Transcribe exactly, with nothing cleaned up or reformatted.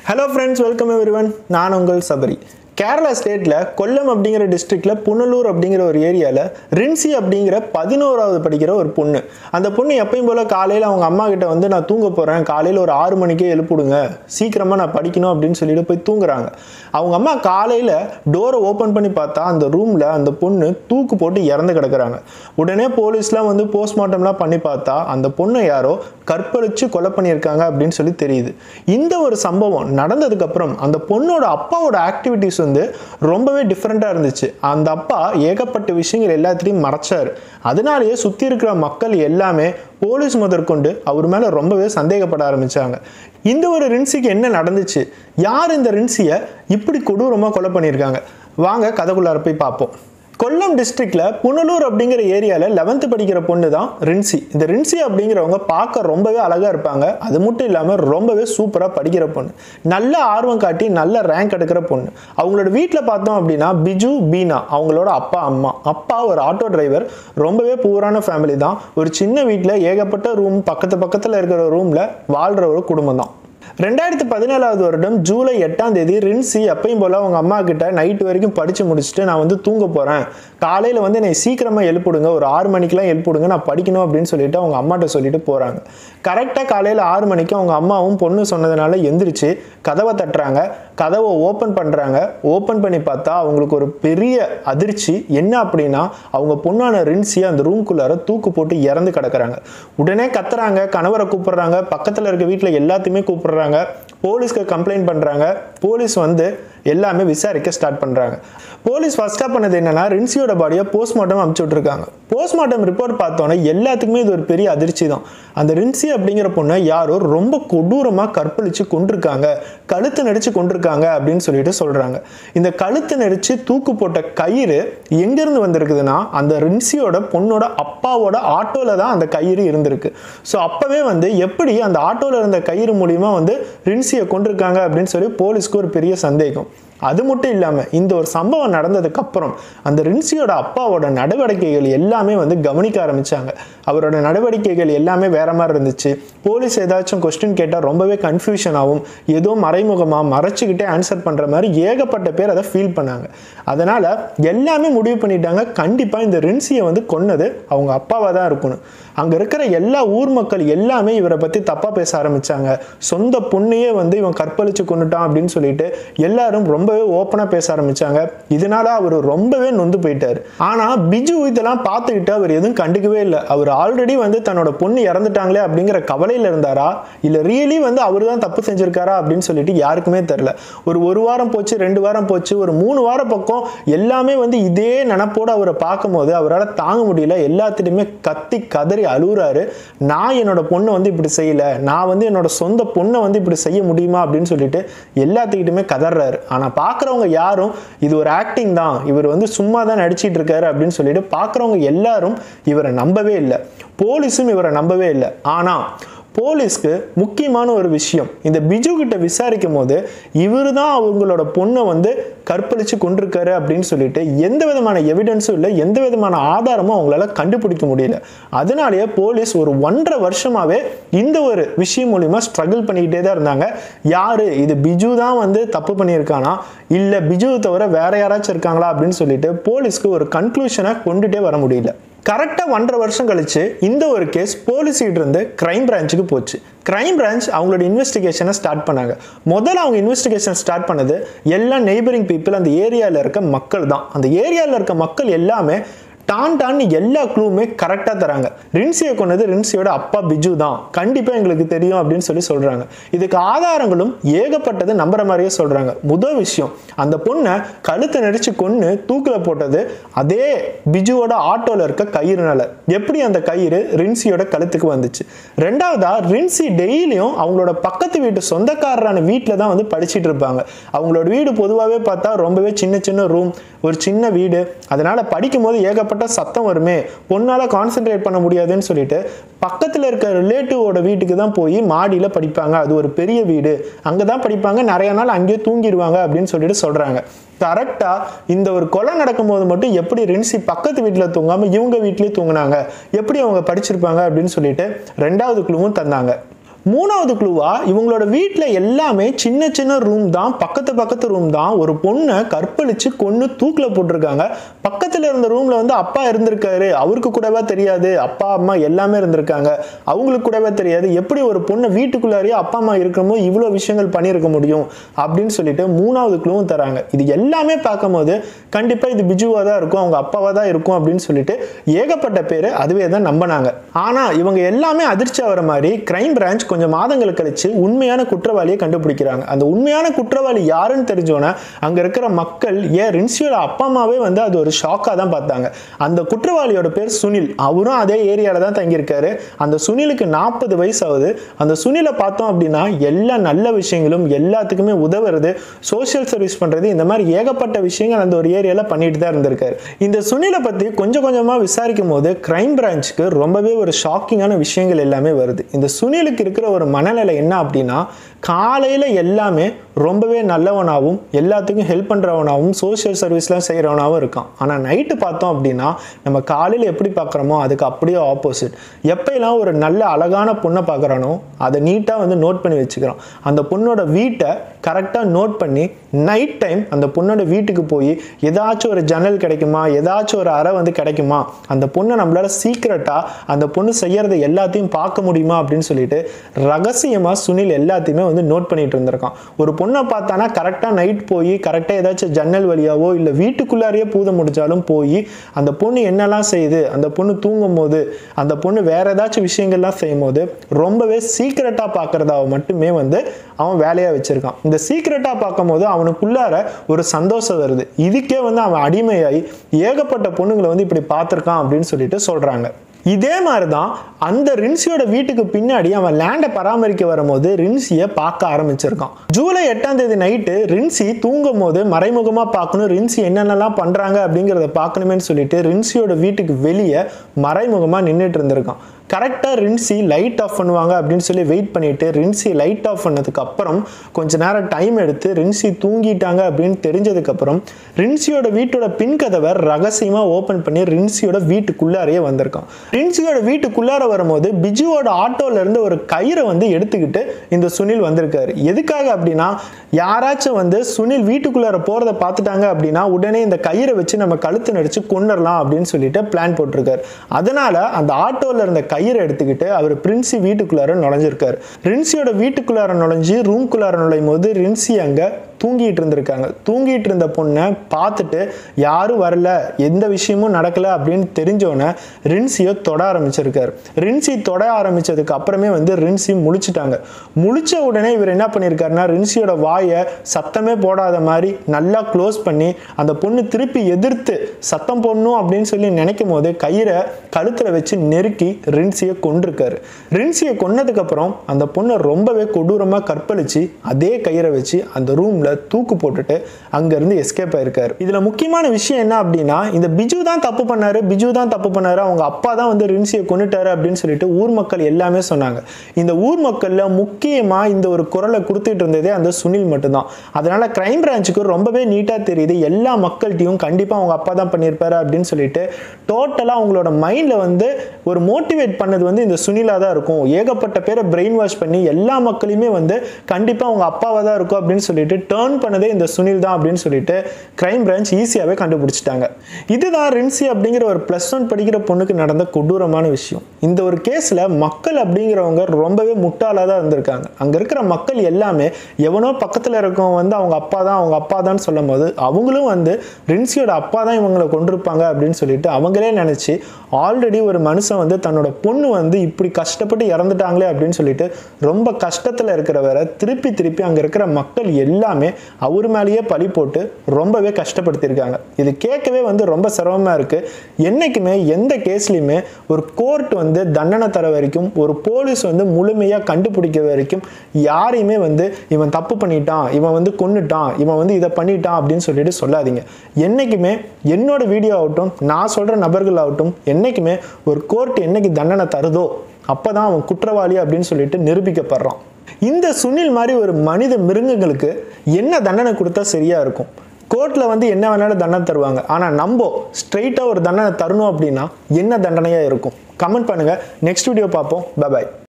Hello friends, welcome everyone. நான் உங்கள் சபரி. கேரளா ஸ்டேட்ல கொல்லம் அப்படிங்கிற டிஸ்ட்ரிக்ட்ல புனலூர் அப்படிங்கிற ஒரு ஏரியால ரின்சி அப்படிங்கிற பதினோராவது படிக்கிற ஒரு பொண்ணு. அந்த பொண்ணு எப்பயும் போல காலையில அவங்க அம்மா கிட்ட வந்து நான் தூங்க போறேன், காலையில ஒரு ஆறு மணிக்கே எழுப்புடுங்க, சீக்கிரமா நான் படிக்கணும் அப்படின்னு சொல்லிட்டு போய் தூங்குறாங்க. அவங்க அம்மா காலையில டோரை ஓபன் பண்ணி பார்த்தா அந்த ரூம்ல அந்த பொண்ணு தூக்கு போட்டு இறந்து கிடக்குறாங்க. உடனே போலீஸ்லாம் வந்து போஸ்ட்மார்ட்டம்லாம் பண்ணி பார்த்தா அந்த பொண்ணை யாரோ கற்பழிச்சு கொலை பண்ணியிருக்காங்க அப்படின்னு சொல்லி தெரியுது. இந்த ஒரு சம்பவம் நடந்ததுக்கு அப்புறம் அந்த பொண்ணோட அப்பாவோட ஆக்டிவிட்டிஸ் வந்து ரொம்பவே டிஃபரெண்டா இருந்துச்சு. அந்த அப்பா ஏகப்பட்ட விஷயங்கள் எல்லாத்தையும் மறைச்சாரு. அதனாலேயே சுத்தி இருக்கிற மக்கள் எல்லாமே போலீஸ் முதற்கொண்டு அவர் மேல ரொம்பவே சந்தேகப்பட ஆரம்பிச்சாங்க. இந்த ஒரு ரின்சிக்கு என்ன நடந்துச்சு, யார் இந்த ரின்சியை இப்படி கொடூரமா கொலை பண்ணியிருக்காங்க, வாங்க கதைக்குள்ளார போய் பார்ப்போம். கொல்லம் டிஸ்ட்ரிக்ட்ல புனலூர் அப்படிங்கிற ஏரியால லெவன்த் படிக்கிற பொண்ணு தான் ரின்சி. இந்த ரின்சி அப்படிங்கிறவங்க பார்க்க ரொம்பவே அழகா இருப்பாங்க. அது மட்டும் இல்லாம ரொம்பவே சூப்பரா படிக்கிற பொண்ணு, நல்ல ஆர்வம் காட்டி நல்ல ரேங்க் எடுக்கிற பொண்ணு. அவங்களோட வீட்டில் பார்த்தோம் அப்படின்னா பிஜு பீனா அவங்களோட அப்பா அம்மா. அப்பா ஒரு ஆட்டோ டிரைவர், ரொம்பவே பூரான ஃபேமிலி தான். ஒரு சின்ன வீட்டில் ஏகப்பட்ட ரூம் பக்கத்து பக்கத்தில் இருக்கிற ரூம்ல வாழ்ற ஒரு குடும்பம் தான். ரெண்டாயிரத்தி பதினேழாவது வருடம் ஜூலை எட்டாம் தேதி ரின்சி எப்பயும் போல அவங்க அம்மா கிட்ட நைட்டு வரைக்கும் படிச்சு முடிச்சுட்டு நான் வந்து தூங்க போறேன், காலையில வந்து என்னை சீக்கிரமா எழுப்பிடுங்க, ஒரு ஆறு மணிக்கெல்லாம் எழுப்பிடுங்க, நான் படிக்கணும் அப்படின்னு சொல்லிட்டு அவங்க அம்மாட்ட சொல்லிட்டு போறாங்க. கரெக்டா காலையில ஆறு மணிக்கு அவங்க அம்மாவும் பொண்ணு சொன்னதுனால எந்திரிச்சு கதவை தட்டுறாங்க. கதவை ஓப்பன் பண்றாங்க. ஓப்பன் பண்ணி பார்த்தா அவங்களுக்கு ஒரு பெரிய அதிர்ச்சி. என்ன அப்படின்னா அவங்க பொண்ணான ரின்சி அந்த ரூம்குள்ளார தூக்கு போட்டு இறந்து கிடக்குறாங்க. உடனே கத்துறாங்க, கணவரை கூப்பிடுறாங்க, பக்கத்துல இருக்க வீட்டுல எல்லாத்தையுமே கூப்பிடுறாங்க, போலீஸ்க்கு கம்ப்ளைண்ட் பண்றாங்க. போலீஸ் வந்து எல்லாமே விசாரிக்க ஸ்டார்ட் பண்றாங்க. போலீஸ் ஃபர்ஸ்டா பண்ணது என்னன்னா ரின்சியோட பாடியை போஸ்ட்மார்ட்டம் அனுப்பிச்சு விட்டுருக்காங்க. போஸ்ட்மார்ட்டம் ரிப்போர்ட் பார்த்தோன்னே எல்லாத்துக்குமே இது ஒரு பெரிய அதிர்ச்சி தான். அந்த ரின்சி அப்படிங்கிற பொண்ணை யாரோ ரொம்ப கொடூரமா கற்பழிச்சு கொண்டிருக்காங்க, கழுத்து நெரிச்சு கொண்டிருக்காங்க அப்படின்னு சொல்லிட்டு சொல்றாங்க. இந்த கழுத்து நெரிச்சு தூக்கு போட்ட கயிறு எங்கிருந்து வந்திருக்குதுன்னா அந்த ரின்சியோட பொண்ணோட அப்பாவோட ஆட்டோல தான் அந்த கயிறு இருந்திருக்கு. ஸோ அப்பவே வந்து எப்படி அந்த ஆட்டோல இருந்த கயிறு மூலியமா வந்து ரின்சியை கொண்டிருக்காங்க அப்படின்னு சொல்லி போலீஸ்க்கு ஒரு பெரிய சந்தேகம். அது மட்டும் இல்லாம இந்த ஒரு சம்பவம் நடந்ததுக்கு அப்புறம் அந்த ரின்சியோட அப்பாவோட நடவடிக்கைகள் எல்லாமே வந்து கவனிக்க ஆரம்பிச்சாங்க. அவரோட நடவடிக்கைகள் எல்லாமே வேற மாதிரி இருந்துச்சு. போலீஸ் ஏதாச்சும் கொஸ்டின் கேட்டா ரொம்பவே கன்ஃபியூஷன் ஆகும், ஏதோ மறைமுகமா மறைச்சுக்கிட்டே ஆன்சர் பண்ற மாதிரி ஏகப்பட்ட பேர் அதை ஃபீல் பண்ணாங்க. அதனால எல்லாமே முடிவு பண்ணிட்டாங்க, கண்டிப்பா இந்த ரின்சியை வந்து கொன்னது அவங்க அப்பாவா தான் இருக்கணும். அங்க இருக்கிற எல்லா ஊர் மக்கள் எல்லாமே இவரை பத்தி தப்பா பேச ஆரம்பிச்சாங்க. சொந்த பொண்ணையே வந்து இவன் கற்பழிச்சு கொண்டுட்டான் அப்படின்னு சொல்லிட்டு எல்லாரும் ரொம்பவே ஓப்பனா பேச ஆரம்பிச்சாங்க. இதனால அவர் ரொம்பவே நொந்து போயிட்டாரு. ஆனா பிஜு இதெல்லாம் பார்த்துக்கிட்டு அவர் எதுவும் கண்டுக்கவே இல்லை. அவர் ஆல்ரெடி வந்து தன்னோட பொண்ணு இறந்துட்டாங்களே அப்படிங்கிற கவலையில இருந்தாரா, இல்ல ரியலி வந்து அவரு தான் தப்பு செஞ்சிருக்காரா அப்படின்னு சொல்லிட்டு யாருக்குமே தெரியல. ஒரு ஒரு வாரம் போச்சு, ரெண்டு வாரம் போச்சு, ஒரு மூணு வாரம் பக்கம் எல்லாமே வந்து இதே நினைப்போட அவரை பார்க்கும் போது அவரால் தாங்க முடியல. எல்லாத்திலுமே கத்தி கதறி அழுகுறாரு. நான் என்னோட பொண்ணை வந்து இப்படி செய்யல, நான் வந்து என்னோட சொந்த பொண்ணை வந்து இப்படி செய்ய முடியுமா அப்படின்னு சொல்லிட்டு எல்லாத்துக்கிட்டுமே கதறாரு. ஆனா பாக்குறவங்க யாரும் இது ஒரு ஆக்டிங் தான், இவர் வந்து சும்மா தான் நடிச்சிட்டு இருக்காரு அப்படின்னு சொல்லிட்டு பாக்குறவங்க எல்லாரும் இவரை நம்பவே இல்லை. போலீஸும் இவரை நம்பவே இல்லை. ஆனா போலீஸ்க்கு முக்கியமான ஒரு விஷயம், இந்த பிஜு கிட்ட விசாரிக்கும் போது இவரு தான் அவங்களோட பொண்ணை வந்து கற்பழிச்சு கொண்டிருக்காரு அப்படின்னு சொல்லிட்டு எந்த விதமான எவிடன்ஸும் இல்லை, எந்த விதமான ஆதாரமும் அவங்களால கண்டுபிடிக்க முடியல. அதனாலேயே போலீஸ் ஒரு ஒன்றரை வருஷமாவே இந்த ஒரு விஷயம் மூலியமா ஸ்ட்ரகிள் பண்ணிக்கிட்டே தான் இருந்தாங்க. யாரு இது பிஜு தான் வந்து தப்பு பண்ணியிருக்கானா, இல்ல பிஜு தவிர வேற யாராச்சும் இருக்காங்களா அப்படின்னு சொல்லிட்டு போலீஸ்க்கு ஒரு கன்க்ளூஷனை கொண்டுட்டே வர முடியல. கரெக்டா ஒன்றரை வருஷம் கழிச்சு இந்த ஒரு கேஸ் போலீஸ் கிட்ட இருந்து கிரைம் பிரான்ச்சுக்கு போச்சு. கிரைம் பிரான்ச் அவங்களோட இன்வெஸ்டிகேஷனை ஸ்டார்ட் பண்ணாங்க. முதல்ல அவங்க இன்வெஸ்டிகேஷன் ஸ்டார்ட் பண்ணது எல்லா நெய்பரிங் பீப்புள், அந்த ஏரியாவில் இருக்க மக்கள் தான். அந்த ஏரியாவில் இருக்க மக்கள் எல்லாமே டான் டான் எல்லா க்ளூமே கரெக்டாக தராங்க. ரின்சியை கொண்டது ரின்சியோட அப்பா பிஜு தான், கண்டிப்பாக எங்களுக்கு தெரியும் அப்படின்னு சொல்லி சொல்றாங்க. இதுக்கு ஆதாரங்களும் ஏகப்பட்டது நம்புற மாதிரியே சொல்றாங்க. முதல் விஷயம், அந்த பொண்ணை கழுத்தை நெரிச்சு கொன்னு தூக்கில போட்டது அதே பிஜுவோட ஆட்டோல இருக்க கயிறுனால. எப்படி அந்த கயிறு ரின்சியோட கழுத்துக்கு வந்துச்சு? ரெண்டாவதா, ரின்சி டெய்லியும் அவங்களோட பக்கத்து வீட்டு சொந்தக்காரரான வீட்டில் தான் வந்து படிச்சுட்டு இருப்பாங்க. அவங்களோட வீடு பொதுவாகவே பார்த்தா ரொம்பவே சின்ன சின்ன ரூம், ஒரு சின்ன வீடு. அதனால படிக்கும் போது ஏகப்பட்ட சத்தம் வருமே, பொண்ணால கான்சென்ட்ரேட் பண்ண முடியாதுன்னு சொல்லிட்டு பக்கத்துல இருக்க ரிலேட்டிவோட வீட்டுக்கு தான் போய் மாடியில படிப்பாங்க. அது ஒரு பெரிய வீடு, அங்கதான் படிப்பாங்க, நிறைய நாள் அங்கேயே தூங்கிடுவாங்க அப்படின்னு சொல்லிட்டு சொல்றாங்க. கரெக்டா இந்த ஒரு கொலை நடக்கும் போது மட்டும் எப்படி ரின்சி பக்கத்து வீட்டுல தூங்காம இவங்க வீட்லயே தூங்கினாங்க, எப்படி அவங்க படிச்சிருப்பாங்க அப்படின்னு சொல்லிட்டு ரெண்டாவது குழுவும் தந்தாங்க. மூணாவது க்ளூவா இவங்களோட வீட்டில் எல்லாமே சின்ன சின்ன ரூம் தான், பக்கத்து பக்கத்து ரூம் தான். ஒரு பொண்ணை கற்பழிச்சு கொன்று தூக்கில் போட்டிருக்காங்க. பக்கத்தில் இருந்த ரூம்ல வந்து அப்பா இருந்திருக்காரு, அவருக்கு கூடவே தெரியாது. அப்பா அம்மா எல்லாமே இருந்திருக்காங்க, அவங்களுக்கு கூடவே தெரியாது. எப்படி ஒரு பொண்ணை வீட்டுக்குள்ளாரியே அப்பா அம்மா இருக்கிறமோ இவ்வளோ விஷயங்கள் பண்ணியிருக்க முடியும் அப்படின்னு சொல்லிட்டு மூணாவது க்ளூவும் தராங்க. இது எல்லாமே பார்க்கும்போது கண்டிப்பாக இது பிஜுவாக தான் இருக்கும், அவங்க அப்பாவாக தான் இருக்கும் அப்படின்னு சொல்லிட்டு ஏகப்பட்ட பேர் அதுவே தான் நம்பினாங்க. ஆனால் இவங்க எல்லாமே அதிர்ச்சி ஆகிற மாதிரி கிரைம் பிரான்ச் கொஞ்சம் மாதங்கள் கழிச்சு உண்மையான குற்றவாளியை கண்டுபிடிக்கிறாங்க. அந்த உண்மையான குற்றவாளி யாருன்னு தெரிஞ்சோன்னா அங்க இருக்கிற மக்கள் ஏன் ரின்சியோட அப்பா அம்மாவே வந்து அது ஒரு ஷாக்காக தான் பார்த்தாங்க. அந்த குற்றவாளியோட பேர் சுனில். அவரும் அதே ஏரியாவில் தான் தங்கியிருக்காரு. அந்த சுனிலுக்கு நாற்பது வயசு ஆகுது. அந்த சுனிலை பார்த்தோம் அப்படின்னா எல்லா நல்ல விஷயங்களும் எல்லாத்துக்குமே உதவுறது, சோசியல் சர்வீஸ் பண்றது, இந்த மாதிரி ஏகப்பட்ட விஷயங்கள் அந்த ஒரு ஏரியாவில் பண்ணிட்டு தான் இருந்திருக்காரு. இந்த சுனிலை பத்தி கொஞ்சம் கொஞ்சமா விசாரிக்கும் போது கிரைம் பிரான்ச்சுக்கு ரொம்பவே ஒரு ஷாக்கிங்கான விஷயங்கள் எல்லாமே வருது. இந்த சுனிலுக்கு இருக்கிற ஒரு மனநிலை என்ன அப்படின்னா, காலையில் எல்லாமே ரொம்பவே நல்லவனாகவும் எல்லாத்துக்கும் ஹெல்ப் பண்ணுறவனாகவும் சோஷியல் சர்வீஸ்லாம் செய்கிறவனாகவும் இருக்கான். ஆனால் நைட்டு பார்த்தோம் அப்படின்னா நம்ம காலையில் எப்படி பார்க்குறோமோ அதுக்கு அப்படியே ஆப்போசிட். எப்போலாம் ஒரு நல்ல அழகான பொண்ணை பார்க்குறானோ அதை நீட்டாக வந்து நோட் பண்ணி வச்சுக்கிறான். அந்த பொண்ணோட வீட்டை கரெக்டாக நோட் பண்ணி நைட் டைம் அந்த பொண்ணோட வீட்டுக்கு போய் ஏதாச்சும் ஒரு ஜன்னல் கிடைக்குமா, ஏதாச்சும் ஒரு அறை வந்து கிடைக்குமா, அந்த பொண்ணை நம்மளால் சீக்கிரட்டாக அந்த பொண்ணு செய்யறதை எல்லாத்தையும் பார்க்க முடியுமா அப்படின்னு சொல்லிட்டு ரகசியமாக சுனில் எல்லாத்தையுமே வந்து நோட் பண்ணிட்டு இருந்திருக்கான். ஒரு பொண்ணை பார்த்தானா கரெக்டாக நைட் போய் கரெக்டாக ஏதாச்சும் ஜன்னல் வழியாவோ இல்லை வீட்டுக்குள்ளாரையே பூத முடிச்சாலும் போய் அந்த பொண்ணு என்னெல்லாம் செய்யுது, அந்த பொண்ணு தூங்கும் போது, அந்த பொண்ணு வேற ஏதாச்சும் விஷயங்கள்லாம் செய்யும் போது ரொம்பவே சீக்கிரட்டாக பார்க்கறதாவ மட்டுமே வந்து அவன் வேலையாக வச்சிருக்கான். இந்த சீக்கிரட்டாக பார்க்கும் போது அவனுக்குள்ளார ஒரு சந்தோஷம் வருது. இதுக்கே வந்து அவன் அடிமையாகி ஏகப்பட்ட பொண்ணுங்களை வந்து இப்படி பார்த்துருக்கான் அப்படின்னு சொல்லிட்டு சொல்றாங்க. இதே மாதிரி தான் அந்த ரின்சியோட வீட்டுக்கு பின்னாடி அவன் லேண்டை பராமரிக்க வரும்போது ரின்சியை பார்க்க ஆரம்பிச்சிருக்கான். ஜூலை எட்டாம் தேதி நைட்டு ரின்சி தூங்கும் போது மறைமுகமாக பார்க்கணும், ரின்சி என்னென்னலாம் பண்ணுறாங்க அப்படிங்கிறத பார்க்கணுமேன்னு சொல்லிட்டு ரின்சியோட வீட்டுக்கு வெளியே மறைமுகமாக நின்றுட்டு இருந்திருக்கான். கரெக்டாக ரின்சி லைட் ஆஃப் பண்ணுவாங்க அப்படின்னு சொல்லி வெயிட் பண்ணிட்டு ரின்சி லைட் ஆஃப் பண்ணதுக்கு அப்புறம் கொஞ்ச நேரம் டைம் எடுத்து ரின்சி தூங்கிட்டாங்க அப்படின்னு தெரிஞ்சதுக்கப்புறம் ரின்சியோட வீட்டோட பின்கதவை ரகசியமாக ஓப்பன் பண்ணி ரின்சியோட வீட்டுக்குள்ளாரையே வந்திருக்கான். ரின்சியோட வீட்டுக்குள்ளார வரும்போது பிஜுவோட ஆட்டோல இருந்து ஒரு கயிறை வந்து எடுத்துக்கிட்டு இந்த சுனில் வந்திருக்காரு. எதுக்காக அப்படின்னா யாராச்சும் வந்து சுனில் வீட்டுக்குள்ளார போறதை பார்த்துட்டாங்க அப்படின்னா உடனே இந்த கயிறை வச்சு நம்ம கழுத்து நடிச்சு கொண்டுடலாம் அப்படின்னு சொல்லிட்டு பிளான் போட்டிருக்காரு. அதனால அந்த ஆட்டோல இருந்த கயிறை எடுத்துக்கிட்டு அவர் பிரின்சி வீட்டுக்குள்ளார நுழைஞ்சிருக்காரு. ரின்சியோட வீட்டுக்குள்ளார நுழைஞ்சு ரூம்குள்ளார நுழையும் போது ரின்சி அங்க தூங்கிட்டு இருந்திருக்காங்க. தூங்கிட்டு இருந்த பொண்ணை பார்த்துட்டு யாரும் வரல, எந்த விஷயமும் நடக்கல அப்படின்னு தெரிஞ்சோன்னே ரின்சியை தொட ஆரம்பிச்சிருக்காரு. ரின்சி தொட ஆரம்பிச்சதுக்கு அப்புறமே வந்து ரின்சி முழிச்சிட்டாங்க. முழிச்ச உடனே இவர் என்ன பண்ணியிருக்காருன்னா ரின்சியோட வாயை சத்தமே போடாத மாதிரி நல்லா க்ளோஸ் பண்ணி அந்த பொண்ணு திருப்பி எதிர்த்து சத்தம் போடணும் அப்படின்னு சொல்லி நினைக்கும் போது கயிறை கழுத்தில் வச்சு நெருக்கி ரின்சியை கொண்டிருக்காரு. ரின்சியை கொன்னதுக்கு அப்புறம் அந்த பொண்ணை ரொம்பவே கொடூரமாக கற்பழிச்சு அதே கயிறை வச்சு அந்த ரூம்ல தூக்கு போட்டுட்டு அங்க இருந்து எஸ்கேப் ஆயிருக்காரு. இதுல முக்கியமான விஷயம் என்ன அப்படின்னா இந்த பிஜு தான் தப்பு பண்ணாரு, பிஜு தான் தப்பு பண்ணாரு, அவங்க அப்பா தான் வந்து ரின்சியை கொன்னுட்டாரு அப்படின்னு சொல்லிட்டு ஊர் மக்கள் எல்லாமே சொன்னாங்க. இந்த ஊர் மக்கள்ல முக்கியமா இந்த ஒரு குரலை கொடுத்துட்டு இருந்ததே அந்த சுனில் மட்டும்தான். அதனால கிரைம் பிரான்ச்சுக்கு ரொம்பவே நீட்டா தெரியுது எல்லா மக்கள்கிட்டையும் கண்டிப்பா அவங்க அப்பா தான் பண்ணியிருப்பாரு அப்படின்னு சொல்லிட்டு டோட்டலா அவங்களோட மைண்ட்ல வந்து ஒரு மோட்டிவேட் பண்ணது வந்து இந்த சுனிலா தான் இருக்கும். ஏகப்பட்ட பேரை பிரெயின் வாஷ் பண்ணி எல்லா மக்களையுமே வந்து கண்டிப்பா அவங்க அப்பாவா தான் இருக்கும் அப்படின்னு சொல்லிட்டு டர்ன் பண்ணதே இந்த சுனில் தான் அப்படின்னு சொல்லிட்டு கிரைம் பிரான்ச் ஈஸியாவே கண்டுபிடிச்சிட்டாங்க. இதுதான் ரின்சி அப்படிங்கிற ஒரு பிளஸ் ஒன் படிக்கிற பொண்ணுக்கு நடந்த கொடூரமான விஷயம். இந்த ஒரு கேஸ்ல மக்கள் அப்படிங்கிறவங்க ரொம்பவே முட்டாளா தான் இருந்திருக்காங்க. அங்க இருக்கிற மக்கள் எல்லாமே எவனோ பக்கத்துல இருக்கவங்க வந்து அவங்க அப்பா தான் அவங்க அப்பா தான் சொல்லும் போது அவங்களும் வந்து ரின்சியோட அப்பா தான் இவங்களை கொண்டிருப்பாங்க அப்படின்னு சொல்லிட்டு அவங்களே நினைச்சு ஆல்ரெடி ஒரு மனுஷன் வந்து தன்னோட பொண்ணு வந்து இப்படி கஷ்டப்பட்டு இறந்துட்டாங்களே அப்படின்னு சொல்லிட்டு ரொம்ப கஷ்டத்துல இருக்கிறவரை திருப்பி திருப்பி அங்க இருக்கிற மக்கள் எல்லாமே அவர் மேலேயே பழி போட்டு ரொம்பவே கஷ்டப்படுத்தியிருக்காங்க. இது கேட்கவே வந்து ரொம்ப சிரமமா இருக்கு. என்னைக்குமே எந்த கேஸ்லையுமே ஒரு கோர்ட் வந்து தண்டனை தர வரைக்கும் ஒரு போலீஸ் வந்து முழுமையா கண்டுபிடிக்க வரைக்கும் யாரையுமே வந்து இவன் தப்பு பண்ணிட்டான், இவன் வந்து கொன்னுட்டான், இவன் வந்து இதை பண்ணிட்டான் அப்படின்னு சொல்லிட்டு சொல்லாதீங்க. என்னைக்குமே என்னோட வீடியோ ஆகட்டும் நான் சொல்ற நபர்கள் ஆகட்டும் என்னைக்குமே ஒரு கோர்ட் என்னைக்கு தண்டனை தருதோ அப்பதான் அவன் குற்றவாளி அப்படின்னு சொல்லிட்டு நிரூபிக்கப்படுறான். இந்த சுனில் மாதிரி ஒரு மனித மிருகங்களுக்கு என்ன தண்டனை கொடுத்தா சரியா இருக்கும்? கோர்ட்ல வந்து என்ன வேணாலும் தண்டனை தருவாங்க. ஆனா நம்ம ஸ்ட்ரெயிட்டா ஒரு தண்டனை தரணும் அப்படின்னா என்ன தண்டனையா இருக்கும்? கமெண்ட் பண்ணுங்க. நெக்ஸ்ட் வீடியோ பார்ப்போம். பை பாய்.